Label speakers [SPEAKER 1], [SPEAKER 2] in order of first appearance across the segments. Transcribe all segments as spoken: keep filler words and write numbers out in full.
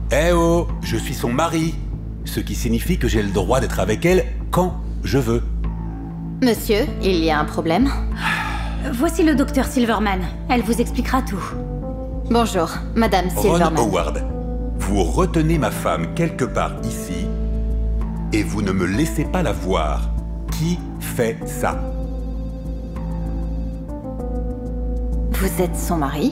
[SPEAKER 1] Eh oh, je suis son mari. Ce qui signifie que j'ai le droit d'être avec elle quand je veux.
[SPEAKER 2] Monsieur, il y a un problème?
[SPEAKER 3] Voici le docteur Silverman. Elle vous expliquera tout.
[SPEAKER 2] Bonjour, Madame Silverman.
[SPEAKER 1] Ron Howard, vous retenez ma femme quelque part ici et vous ne me laissez pas la voir. Qui fait ça?
[SPEAKER 2] Vous êtes son mari?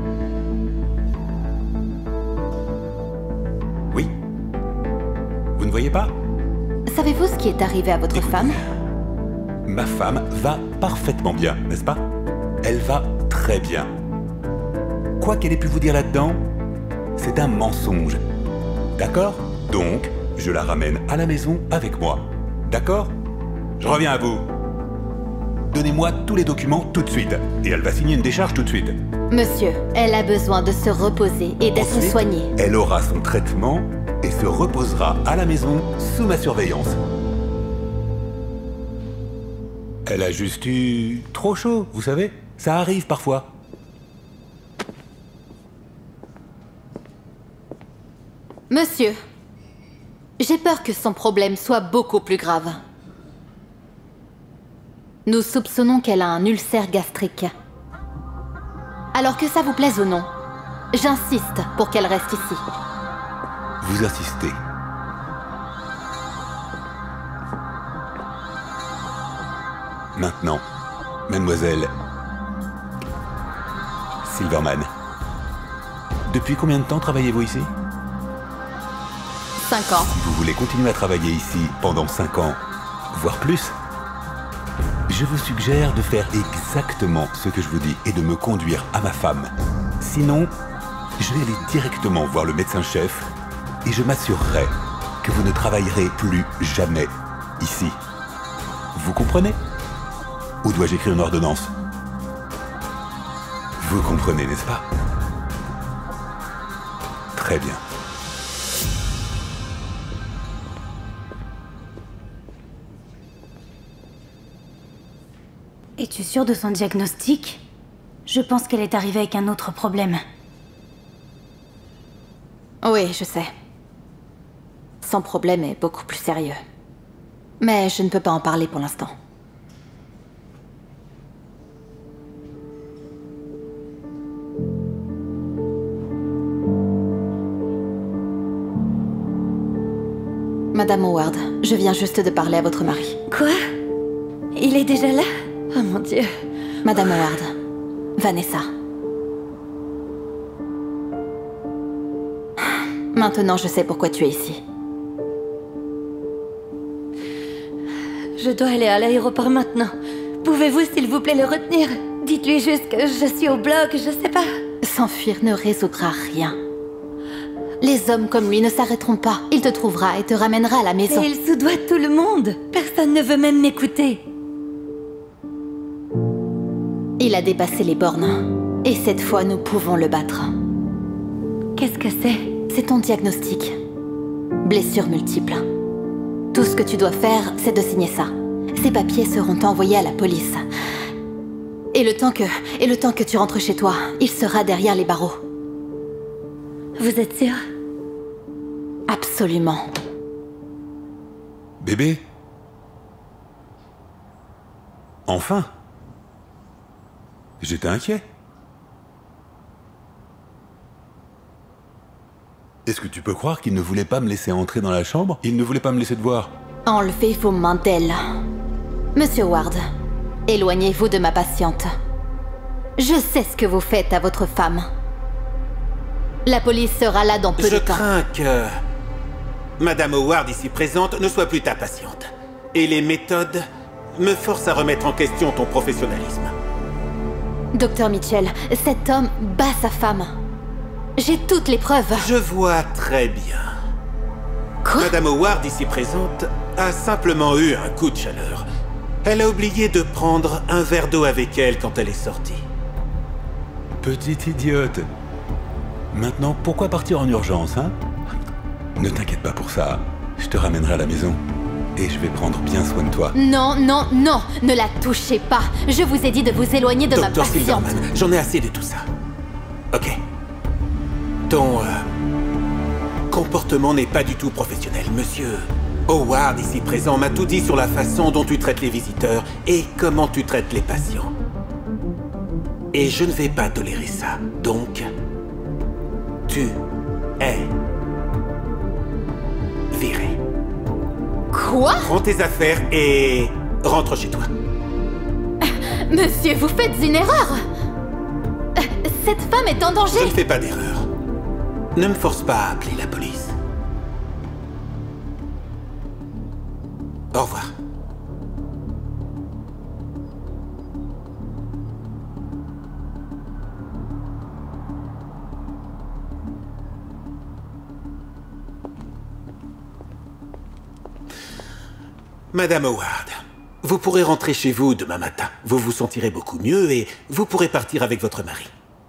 [SPEAKER 1] Oui. Vous ne voyez pas?
[SPEAKER 2] Savez-vous ce qui est arrivé à votre
[SPEAKER 1] Écoutez,
[SPEAKER 2] femme?
[SPEAKER 1] ma femme va parfaitement bien, n'est-ce pas? Elle va très bien. Quoi qu'elle ait pu vous dire là-dedans, c'est un mensonge. D'accord? Donc, je la ramène à la maison avec moi. D'accord? Je reviens à vous. Donnez-moi tous les documents tout de suite. Et elle va signer une décharge tout de suite.
[SPEAKER 2] Monsieur, elle a besoin de se reposer et d'être
[SPEAKER 1] Ensuite,
[SPEAKER 2] soignée.
[SPEAKER 1] Elle aura son traitement et se reposera à la maison sous ma surveillance. Elle a juste eu trop chaud, vous savez. Ça arrive parfois.
[SPEAKER 2] Monsieur, j'ai peur que son problème soit beaucoup plus grave. Nous soupçonnons qu'elle a un ulcère gastrique. Alors que ça vous plaise ou non, j'insiste pour qu'elle reste ici.
[SPEAKER 1] Vous insistez. Maintenant, mademoiselle Silverman, depuis combien de temps travaillez-vous ici?
[SPEAKER 2] Cinq ans.
[SPEAKER 1] Si vous voulez continuer à travailler ici pendant cinq ans, voire plus, je vous suggère de faire exactement ce que je vous dis et de me conduire à ma femme. Sinon, je vais aller directement voir le médecin-chef et je m'assurerai que vous ne travaillerez plus jamais ici. Vous comprenez? Ou dois-je écrire une ordonnance? Vous comprenez, n'est-ce pas? Très bien.
[SPEAKER 3] Es-tu sûr de son diagnostic? Je pense qu'elle est arrivée avec un autre problème.
[SPEAKER 2] Oui, je sais. Son problème est beaucoup plus sérieux. Mais je ne peux pas en parler pour l'instant. Madame Howard, je viens juste de parler à votre mari.
[SPEAKER 4] Quoi? Il est déjà là? Oh mon Dieu.
[SPEAKER 2] Madame Howard, Vanessa. Maintenant, je sais pourquoi tu es ici.
[SPEAKER 4] Je dois aller à l'aéroport maintenant. Pouvez-vous, s'il vous plaît, le retenir? Dites-lui juste que je suis au bloc, je sais pas.
[SPEAKER 2] S'enfuir ne résoudra rien. Les hommes comme lui ne s'arrêteront pas. Il te trouvera et te ramènera à la maison.
[SPEAKER 4] Et il soudoie tout le monde. Personne ne veut même m'écouter.
[SPEAKER 2] Il a dépassé les bornes. Et cette fois, nous pouvons le battre.
[SPEAKER 4] Qu'est-ce que c'est?
[SPEAKER 2] C'est ton diagnostic. Blessures multiples. Tout ce que tu dois faire, c'est de signer ça. Ces papiers seront envoyés à la police. Et le temps que... Et le temps que tu rentres chez toi, il sera derrière les barreaux.
[SPEAKER 4] Vous êtes sûr?
[SPEAKER 2] Absolument.
[SPEAKER 1] Bébé? Enfin? J'étais inquiet. Est-ce que tu peux croire qu'il ne voulait pas me laisser entrer dans la chambre? Il ne voulait pas me laisser te voir.
[SPEAKER 2] Enlevez vos mains d'elle. Monsieur Ward, éloignez-vous de ma patiente. Je sais ce que vous faites à votre femme. La police sera là dans peu
[SPEAKER 5] Je
[SPEAKER 2] de temps.
[SPEAKER 5] crains que Madame Howard, ici présente, ne soit plus ta patiente. Et les méthodes me forcent à remettre en question ton professionnalisme.
[SPEAKER 2] Docteur Mitchell, cet homme bat sa femme. J'ai toutes les preuves.
[SPEAKER 5] Je vois très bien.
[SPEAKER 2] Quoi?
[SPEAKER 5] Madame Howard, ici présente, a simplement eu un coup de chaleur. Elle a oublié de prendre un verre d'eau avec elle quand elle est sortie.
[SPEAKER 1] Petite idiote. Maintenant, pourquoi partir en urgence, hein? Ne t'inquiète pas pour ça. Je te ramènerai à la maison. Et je vais prendre bien soin de toi.
[SPEAKER 2] Non, non, non, ne la touchez pas. Je vous ai dit de vous éloigner de ma
[SPEAKER 5] Docteur
[SPEAKER 2] patiente.
[SPEAKER 5] Silverman, j'en ai assez de tout ça. Ok. Ton... euh, comportement n'est pas du tout professionnel. Monsieur Howard, ici présent, m'a tout dit sur la façon dont tu traites les visiteurs et comment tu traites les patients. Et je ne vais pas tolérer ça. Donc, tu es viré.
[SPEAKER 2] Quoi?
[SPEAKER 5] Prends tes affaires et rentre chez toi.
[SPEAKER 2] Monsieur, vous faites une erreur! Cette femme est en danger!
[SPEAKER 5] Je ne fais pas d'erreur. Ne me force pas à appeler la police. Au revoir. Madame Howard, vous pourrez rentrer chez vous demain matin. Vous vous sentirez beaucoup mieux et vous pourrez partir avec votre mari.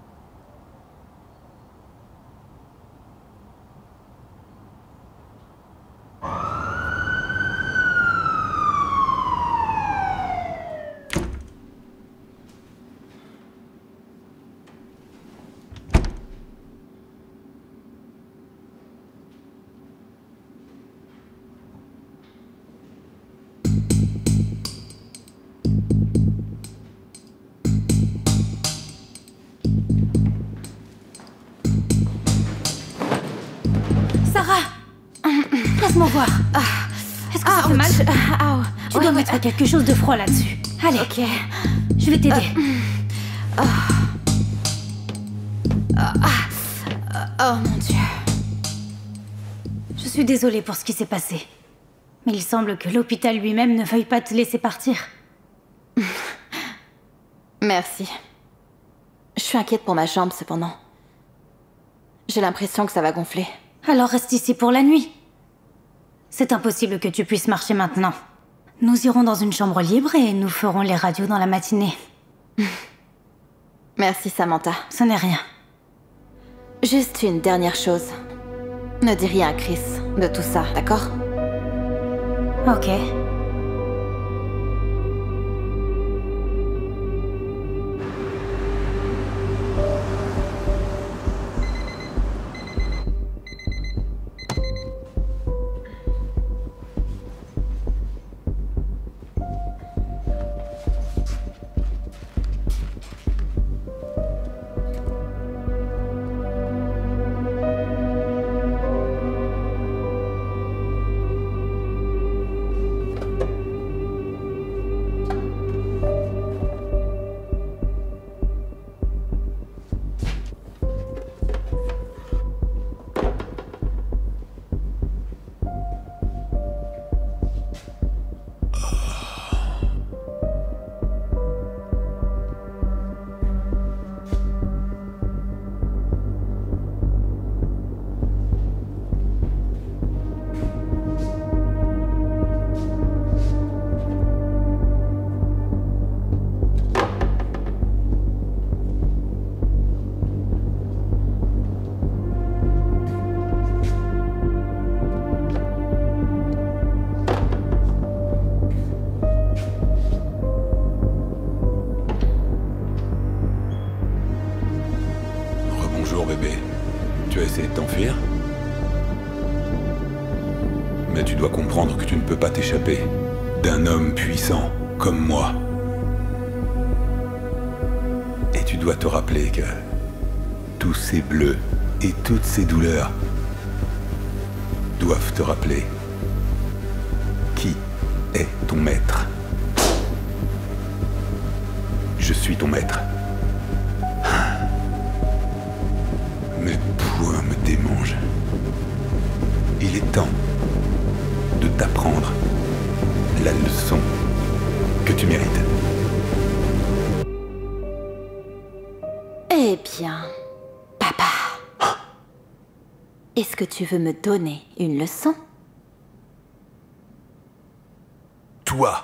[SPEAKER 3] Laisse-moi voir. Ah, est-ce que ça fait mal?
[SPEAKER 2] Ah,
[SPEAKER 3] Tu dois mettre quelque chose de froid là-dessus. Allez,
[SPEAKER 2] ok.
[SPEAKER 3] Je vais t'aider.
[SPEAKER 2] Uh, uh, uh, oh mon Dieu.
[SPEAKER 3] Je suis désolée pour ce qui s'est passé. Mais il semble que l'hôpital lui-même ne veuille pas te laisser partir.
[SPEAKER 2] Merci. Je suis inquiète pour ma jambe cependant. J'ai l'impression que ça va gonfler.
[SPEAKER 3] Alors reste ici pour la nuit. C'est impossible que tu puisses marcher maintenant. Nous irons dans une chambre libre et nous ferons les radios dans la matinée.
[SPEAKER 2] Merci Samantha.
[SPEAKER 3] Ce n'est rien.
[SPEAKER 2] Juste une dernière chose. Ne dis rien à Chris de tout ça, d'accord?
[SPEAKER 3] Ok.
[SPEAKER 1] Bonjour bébé. Tu as essayé de t'enfuir? Mais tu dois comprendre que tu ne peux pas t'échapper d'un homme puissant comme moi. Et tu dois te rappeler que tous ces bleus et toutes ces douleurs doivent te rappeler qui est ton maître. Je suis ton maître. Mes poings me démangent. Il est temps de t'apprendre la leçon que tu mérites.
[SPEAKER 2] Eh bien, papa, est-ce que tu veux me donner une leçon?
[SPEAKER 1] Toi!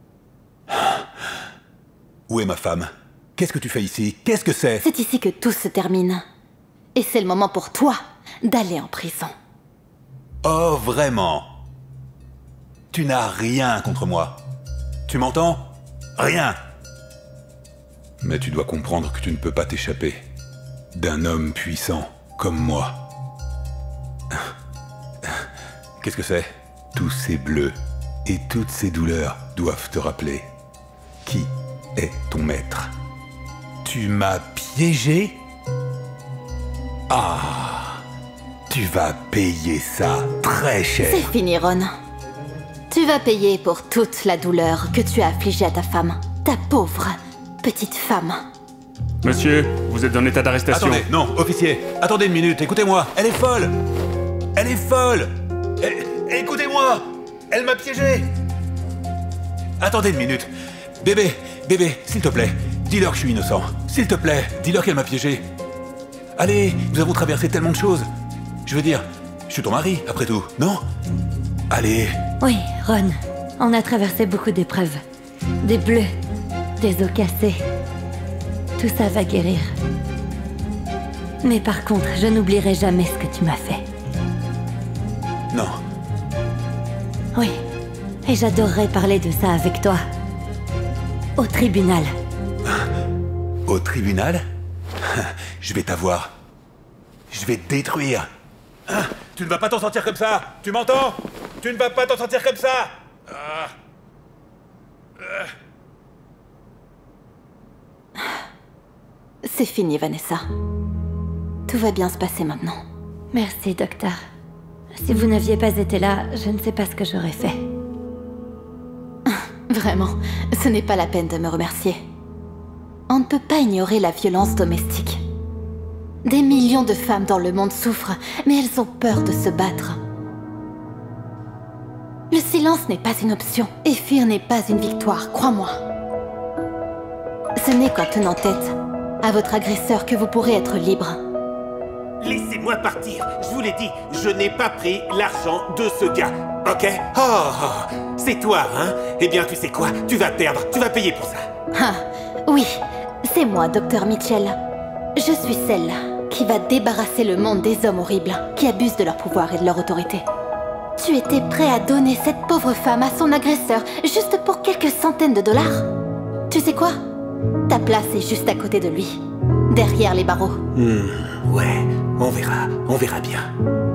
[SPEAKER 1] Où est ma femme? Qu'est-ce que tu fais ici? Qu'est-ce que c'est?
[SPEAKER 2] C'est ici que tout se termine. Et c'est le moment pour toi d'aller en prison.
[SPEAKER 1] Oh, vraiment? Tu n'as rien contre moi. Tu m'entends? Rien. Mais tu dois comprendre que tu ne peux pas t'échapper d'un homme puissant comme moi. Qu'est-ce que c'est? Tous ces bleus et toutes ces douleurs doivent te rappeler qui est ton maître. Tu m'as piégé? Ah, tu vas payer ça très cher.
[SPEAKER 2] C'est fini, Ron. Tu vas payer pour toute la douleur que tu as affligée à ta femme. Ta pauvre petite femme.
[SPEAKER 6] Monsieur, vous êtes en état d'arrestation.
[SPEAKER 1] Attendez, non, officier, attendez une minute, écoutez-moi, elle est folle. Elle est folle. É- Écoutez-moi, elle m'a piégé. Attendez une minute. Bébé, bébé, s'il te plaît, dis-leur que je suis innocent. S'il te plaît, dis-leur qu'elle m'a piégé. Allez, nous avons traversé tellement de choses. Je veux dire, je suis ton mari, après tout, non? Allez.
[SPEAKER 4] Oui, Ron, on a traversé beaucoup d'épreuves. Des bleus, des os cassés. Tout ça va guérir. Mais par contre, je n'oublierai jamais ce que tu m'as fait.
[SPEAKER 1] Non.
[SPEAKER 4] Oui, et j'adorerais parler de ça avec toi. Au tribunal.
[SPEAKER 1] Au tribunal? Je vais t'avoir. Je vais te détruire. Hein? Tu ne vas pas t'en sortir comme ça. Tu m'entends? Tu ne vas pas t'en sortir comme ça. Ah. Euh.
[SPEAKER 2] C'est fini, Vanessa. Tout va bien se passer maintenant.
[SPEAKER 4] Merci, docteur. Si vous n'aviez pas été là, je ne sais pas ce que j'aurais fait.
[SPEAKER 2] Vraiment, ce n'est pas la peine de me remercier. On ne peut pas ignorer la violence domestique. Des millions de femmes dans le monde souffrent, mais elles ont peur de se battre. Le silence n'est pas une option, et fuir n'est pas une victoire, crois-moi. Ce n'est qu'en tenant tête à votre agresseur que vous pourrez être libre.
[SPEAKER 5] Laissez-moi partir. Je vous l'ai dit, je n'ai pas pris l'argent de ce gars. Ok? Oh, oh, c'est toi, hein? Eh bien, tu sais quoi? Tu vas perdre. Tu vas payer pour ça.
[SPEAKER 2] Ah, oui, c'est moi, docteur Mitchell. Je suis celle qui va débarrasser le monde des hommes horribles qui abusent de leur pouvoir et de leur autorité. Tu étais prêt à donner cette pauvre femme à son agresseur juste pour quelques centaines de dollars? Tu sais quoi? Ta place est juste à côté de lui, derrière les barreaux.
[SPEAKER 5] Hmm, ouais, on verra, on verra bien.